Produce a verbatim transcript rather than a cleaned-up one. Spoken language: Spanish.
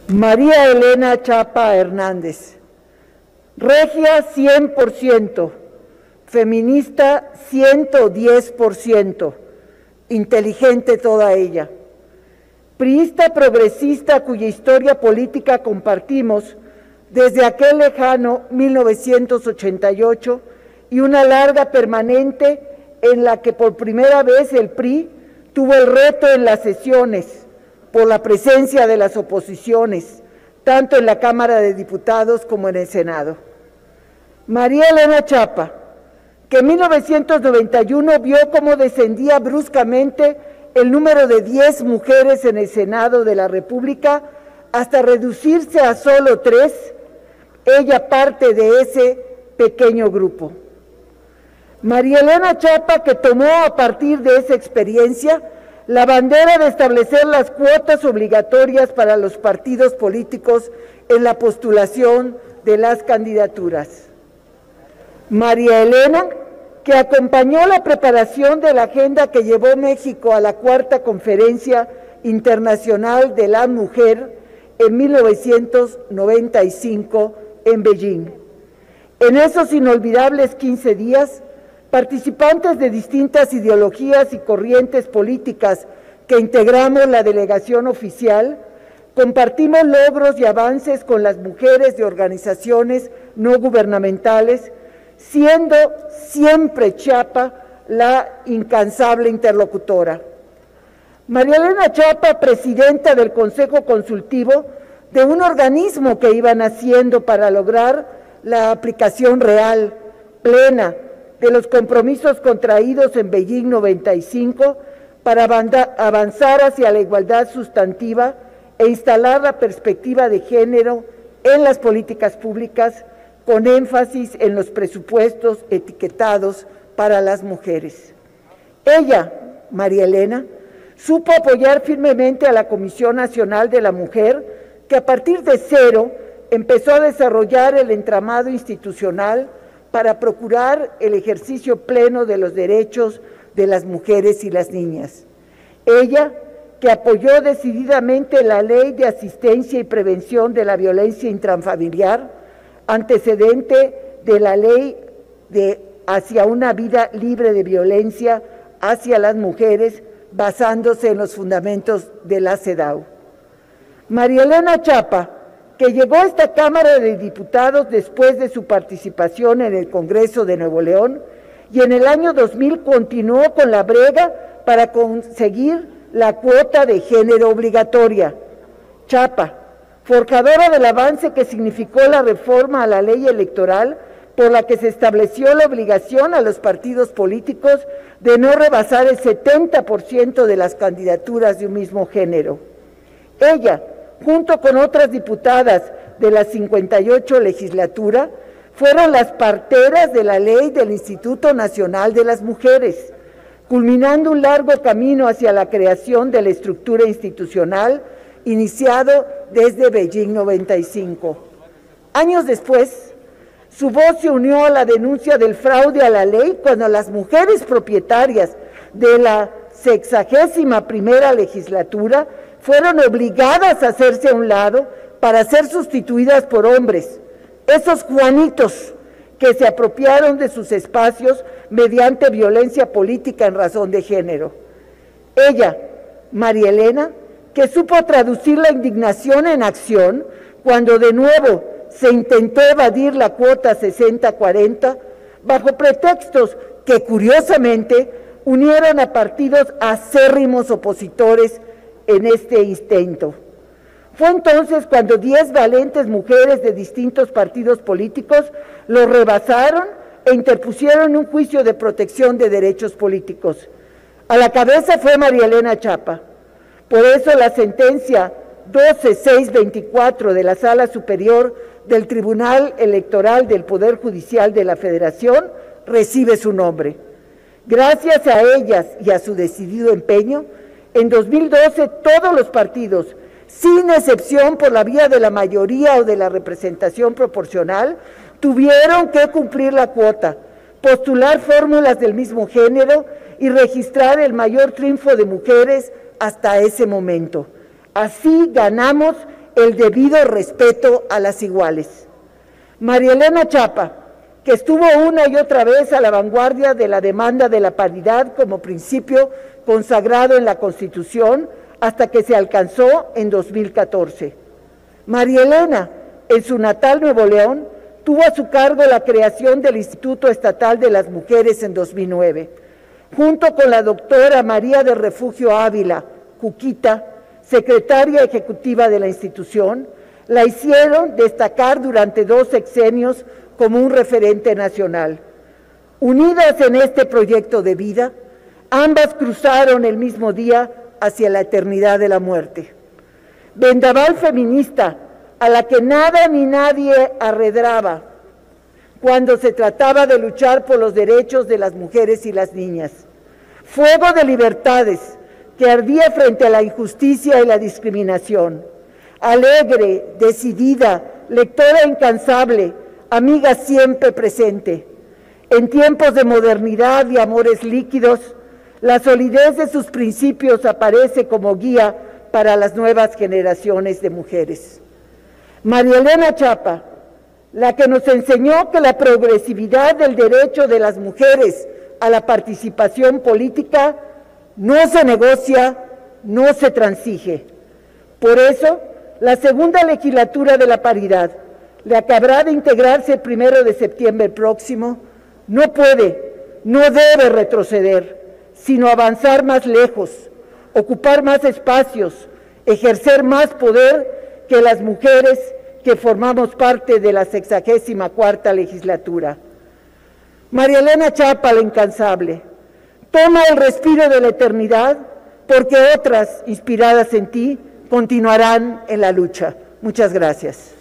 María Elena Chapa Hernández, regia cien por ciento, feminista ciento diez por ciento, inteligente toda ella. Priista progresista cuya historia política compartimos desde aquel lejano mil novecientos ochenta y ocho y una larga permanente en la que por primera vez el P R I tuvo el reto en las sesiones por la presencia de las oposiciones, tanto en la Cámara de Diputados como en el Senado. María Elena Chapa, que en mil novecientos noventa y uno vio cómo descendía bruscamente el número de diez mujeres en el Senado de la República hasta reducirse a solo tres, ella parte de ese pequeño grupo. María Elena Chapa, que tomó a partir de esa experiencia la bandera de establecer las cuotas obligatorias para los partidos políticos en la postulación de las candidaturas. María Elena, que acompañó la preparación de la agenda que llevó México a la Cuarta Conferencia Internacional de la Mujer en mil novecientos noventa y cinco en Beijing. En esos inolvidables quince días, participantes de distintas ideologías y corrientes políticas que integramos la delegación oficial, compartimos logros y avances con las mujeres de organizaciones no gubernamentales, siendo siempre Chapa la incansable interlocutora. María Elena Chapa, presidenta del Consejo Consultivo de un organismo que iba naciendo para lograr la aplicación real, plena, de los compromisos contraídos en Beijing noventa y cinco para avanzar hacia la igualdad sustantiva e instalar la perspectiva de género en las políticas públicas, con énfasis en los presupuestos etiquetados para las mujeres. Ella, María Elena, supo apoyar firmemente a la Comisión Nacional de la Mujer, que a partir de cero empezó a desarrollar el entramado institucional para procurar el ejercicio pleno de los derechos de las mujeres y las niñas. Ella, que apoyó decididamente la Ley de Asistencia y Prevención de la Violencia Intrafamiliar, antecedente de la Ley de hacia una vida libre de violencia hacia las mujeres, basándose en los fundamentos de la CEDAW. María Elena Chapa, que llegó a esta Cámara de Diputados después de su participación en el Congreso de Nuevo León, y en el año dos mil continuó con la brega para conseguir la cuota de género obligatoria. Chapa, forjadora del avance que significó la reforma a la ley electoral, por la que se estableció la obligación a los partidos políticos de no rebasar el setenta por ciento de las candidaturas de un mismo género. Ella, junto con otras diputadas de la cincuenta y ocho legislatura, fueron las parteras de la ley del Instituto Nacional de las Mujeres, culminando un largo camino hacia la creación de la estructura institucional iniciado desde Beijing noventa y cinco. Años después, su voz se unió a la denuncia del fraude a la ley cuando las mujeres propietarias de la sexagésima primera legislatura fueron obligadas a hacerse a un lado para ser sustituidas por hombres, esos Juanitos que se apropiaron de sus espacios mediante violencia política en razón de género. Ella, María Elena, que supo traducir la indignación en acción cuando de nuevo se intentó evadir la cuota sesenta cuarenta, bajo pretextos que curiosamente unieron a partidos acérrimos opositores en este intento. Fue entonces cuando diez valientes mujeres de distintos partidos políticos lo rebasaron e interpusieron un juicio de protección de derechos políticos. A la cabeza fue María Elena Chapa. Por eso la sentencia doce mil seiscientos veinticuatro de la Sala Superior del Tribunal Electoral del Poder Judicial de la Federación recibe su nombre. Gracias a ellas y a su decidido empeño, en dos mil doce todos los partidos, sin excepción por la vía de la mayoría o de la representación proporcional, tuvieron que cumplir la cuota, postular fórmulas del mismo género y registrar el mayor triunfo de mujeres hasta ese momento. Así ganamos el debido respeto a las iguales. María Elena Chapa, que estuvo una y otra vez a la vanguardia de la demanda de la paridad como principio consagrado en la Constitución hasta que se alcanzó en dos mil catorce. María Elena, en su natal Nuevo León, tuvo a su cargo la creación del Instituto Estatal de las Mujeres en dos mil nueve, junto con la doctora María del Refugio Ávila, Cuquita, secretaria ejecutiva de la institución, la hicieron destacar durante dos sexenios como un referente nacional. Unidas en este proyecto de vida, ambas cruzaron el mismo día hacia la eternidad de la muerte. Vendaval feminista, a la que nada ni nadie arredraba cuando se trataba de luchar por los derechos de las mujeres y las niñas. Fuego de libertades que ardía frente a la injusticia y la discriminación. Alegre, decidida, lectora incansable, amiga siempre presente. En tiempos de modernidad y amores líquidos, la solidez de sus principios aparece como guía para las nuevas generaciones de mujeres. María Elena Chapa, la que nos enseñó que la progresividad del derecho de las mujeres a la participación política no se negocia, no se transige. Por eso, la segunda legislatura de la paridad, la que habrá de integrarse el primero de septiembre próximo, no puede, no debe retroceder, sino avanzar más lejos, ocupar más espacios, ejercer más poder que las mujeres que formamos parte de la sexagésima cuarta legislatura. María Elena Chapa, la incansable, toma el respiro de la eternidad, porque otras, inspiradas en ti, continuarán en la lucha. Muchas gracias.